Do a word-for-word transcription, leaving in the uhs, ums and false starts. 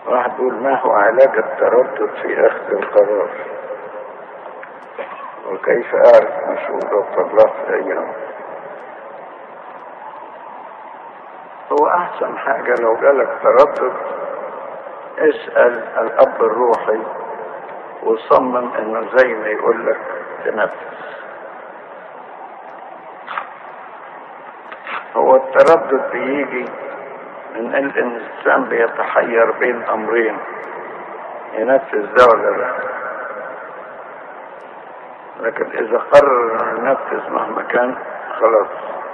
واحد يقول: ما هو علاج التردد في أخذ القرار؟ وكيف أعرف مشورة الله في أيام؟ هو أحسن حاجة لو جالك تردد اسأل الأب الروحي وصمم إنه زي ما يقول لك تنفذ. هو التردد بيجي من ان الانسان بيتحير بين امرين، ينفذ ده ولا لا. لكن اذا قرر انه ينفذ مهما كان خلاص.